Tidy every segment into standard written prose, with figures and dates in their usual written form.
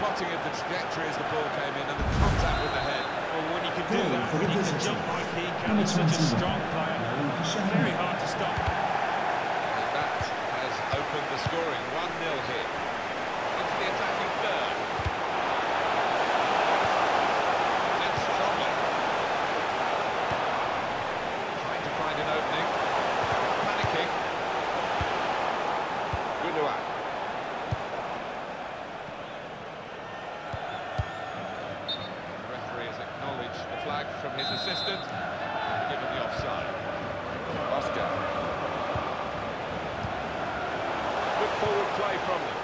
spotting of the trajectory as the ball came in and the contact with the head. Well, when you can do that, when you can jump like he can, he's such a strong player. Very hard to stop. And that has opened the scoring. 1-0 here. Into the attacking third. That's strongly. Trying to find an opening. Panicking. Gundogan. The flag from his assistant, given the offside. Oscar. Good forward play from them.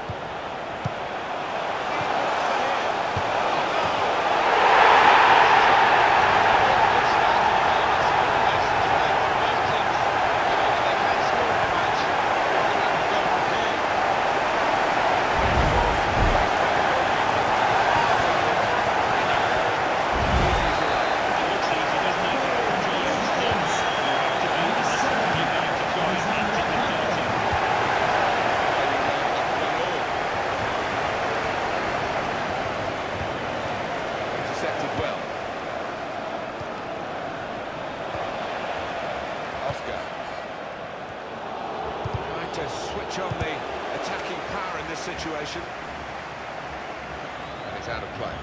Well. Oscar trying to switch on the attacking power in this situation, and it's out of play.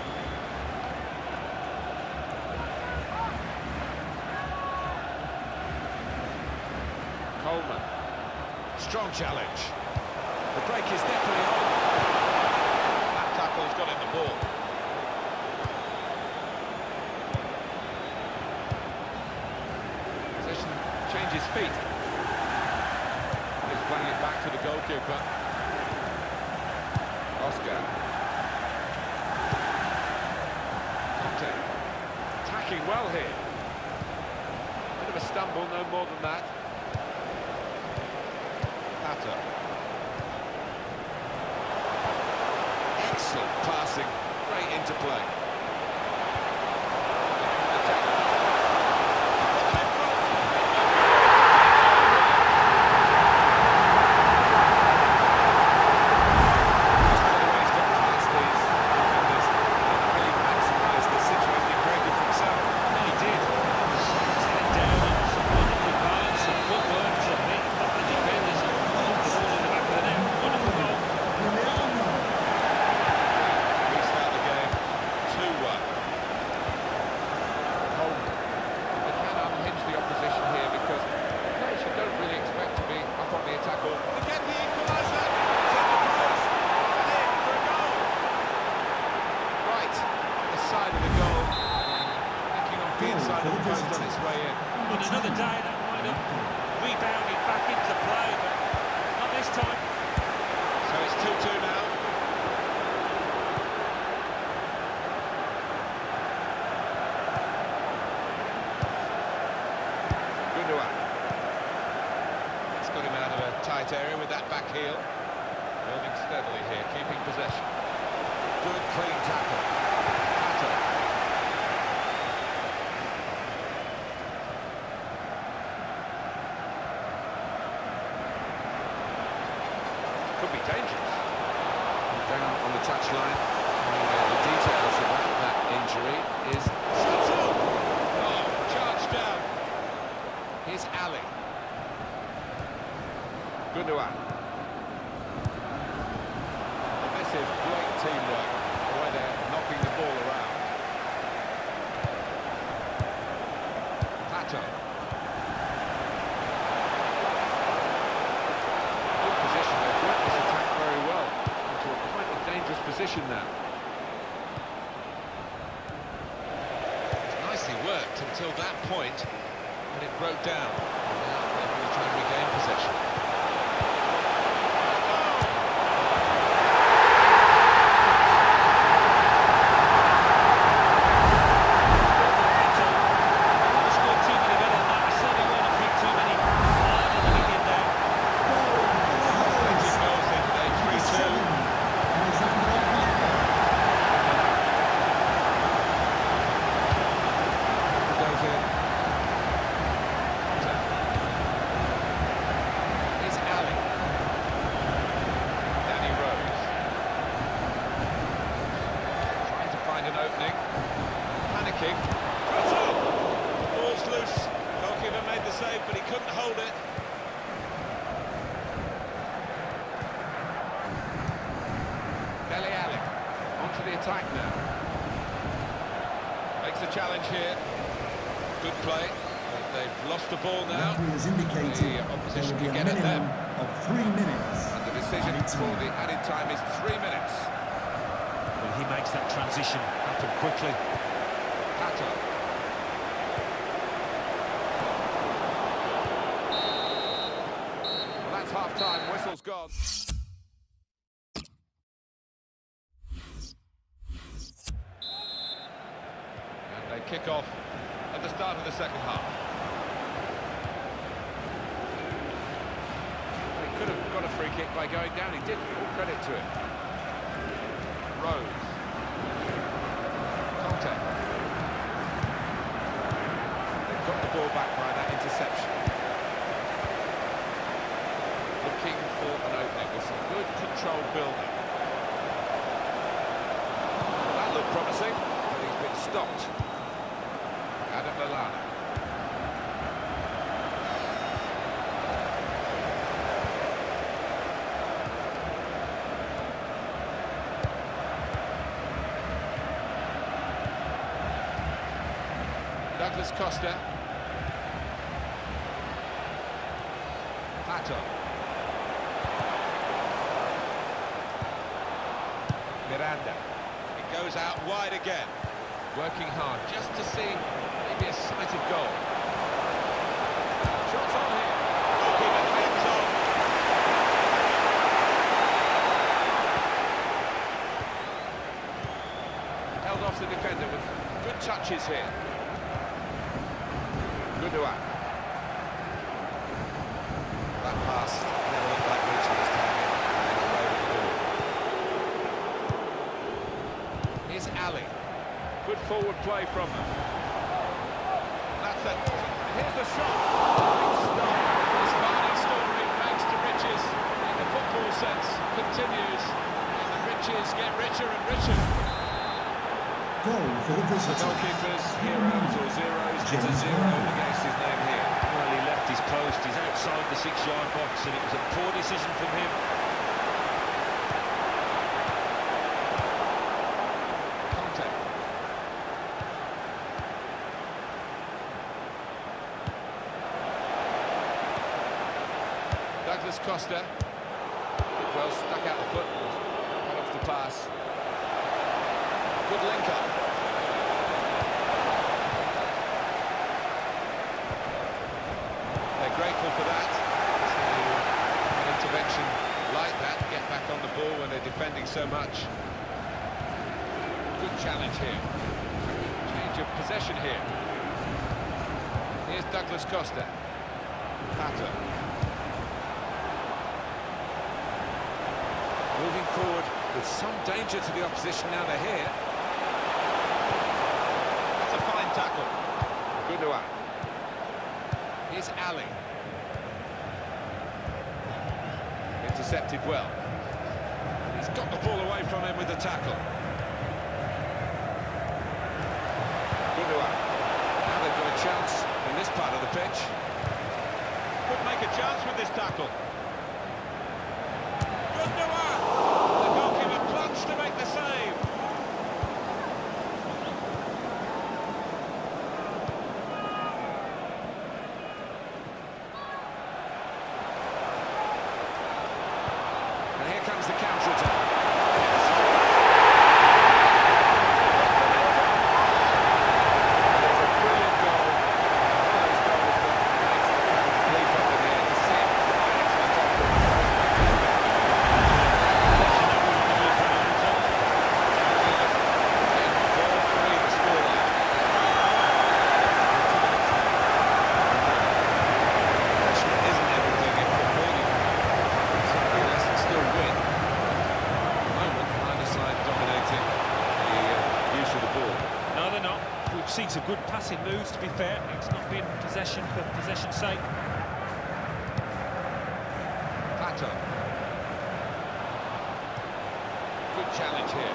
Coleman, strong challenge. The break is definitely on. That tackle's got in the ball. Changes feet. He's playing it back to the goalkeeper. Oscar. Conte. Attacking well here. Bit of a stumble, no more than that. Pato. Excellent passing. Great interplay. Inside of the post on its way in. On another day that might have rebounded back into play, but not this time. So it's 2-2 now. Gundogan. It's got him out of a tight area with that back heel. Building steadily here, keeping possession. Good clean tackle. Pato. Could be dangerous. Down on the touchline. The details about that injury is shot on. Oh, charged down. Here's Ali. Gundogan. This is great teamwork, the way they're knocking the ball around. Pato. Position now. Nicely worked until that point when it broke down. Now they're going to try and regain possession. to the attack now. Makes the challenge here. Good play. They've lost the ball now. Referee has indicated The opposition there will be can a get at them. minimum of 3 minutes. And the decision for the added time is 3 minutes. Well, he makes that transition happen quickly. Pato. Well, that's half-time. Whistle's gone. And they kick off at the start of the second half. He could have got a free kick by going down. He didn't. All credit to him. Rose. Conte. They've got the ball back by that interception. Looking for an opening with some good controlled building. That looked promising, but he's been stopped. Adam Lallana. Douglas Costa. Pato. Miranda. It goes out wide again. Working hard just to see maybe a sight of goal. Shots on here. Goalkeeper hands on. Held off the defender with good touches here. Gundogan. That pass never looked like reaching this time. Here's Ali. Good forward play from them. That's it. Here's the shot. Great stop. This Vardy story, thanks to riches, in the football sense, continues. And the riches get richer and richer. Goal for the The visitor. goalkeeper's heroes or zeros. It's a zero against his name here. Well, he left his post, he's outside the 6-yard box, and it was a poor decision from him. Conte. Douglas Costa. Well, stuck out the foot. Cut off the pass. Good link-up. They're grateful for that. An intervention like that, get back on the ball when they're defending so much. Good challenge here. Change of possession here. Here's Douglas Costa. Pato. Moving forward with some danger to the opposition now they're here. That's a fine tackle. Gundogan. Here's Ali. Intercepted well. He's got the ball away from him with the tackle. Gundogan. Now they've got a chance in this part of the pitch. Could make a chance with this tackle. Gundogan! The goalkeeper plunged to make the save. And here comes the counter-attack. It's a brilliant goal. One of those goals that makes the crowd leap up in the air to see it fly into the top of the Seen some good passing moves, to be fair. It's not been possession for possession's sake. Pato. Good challenge here.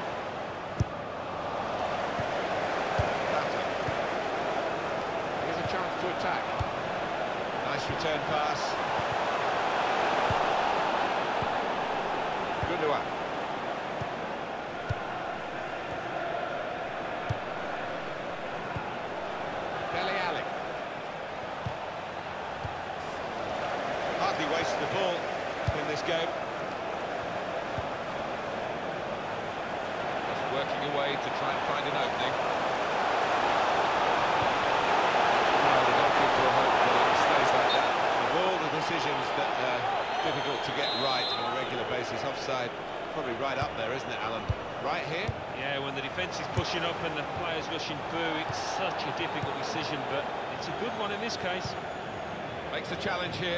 Pato. Here's a chance to attack. Nice return pass. Gundogan. working away to try and find an opening. Well, the goalkeeper will hope that it stays like that. Of all the decisions that are difficult to get right on a regular basis, offside probably right up there, isn't it, Alan? Right here? Yeah, when the defence is pushing up and the players rushing through, it's such a difficult decision, but it's a good one in this case. Makes the challenge here.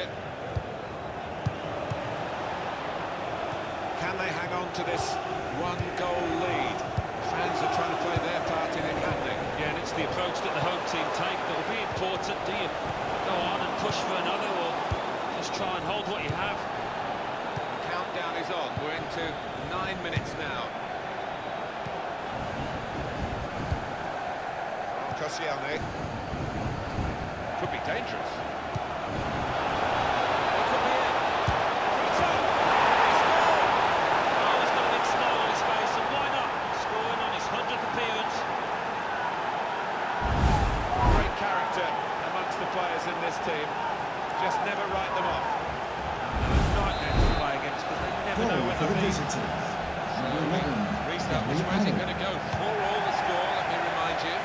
Can they hang on to this one-goal lead? Fans are trying to play their part in it happening. Yeah, and it's the approach that the home team take that will be important. Do you go on and push for another, or just try and hold what you have? The countdown is on. We're into 9 minutes now. Koscielny. Could be dangerous. It could be it. It's on! He scored! Oh, he's got a big smile on his face, and why not? Scoring on his 100th appearance. Great character amongst the players in this team. Just never write them off. Nightmare to play against, because they never know Goal when for the they'll be. visitors. Number 11. Restart, which way is it going to go? 4-all the score, let me remind you.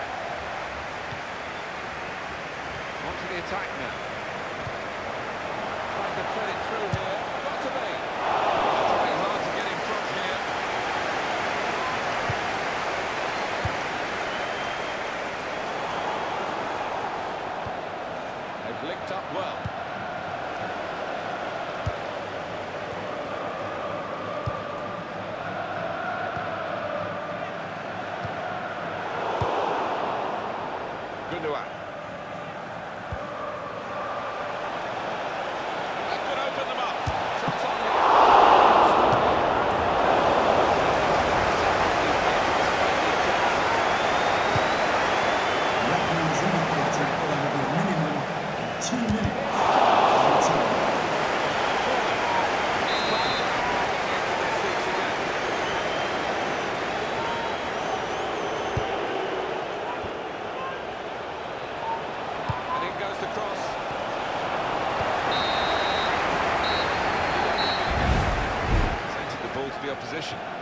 On to the attack now. Trying to thread it through here. Got to be. Trying hard to get in front here. They've linked up well. Gundogan. That could open them up. Shots on here. Referees indicated there will be a minimum of 2 minutes. And in goes the cross. Sent the ball to the opposition.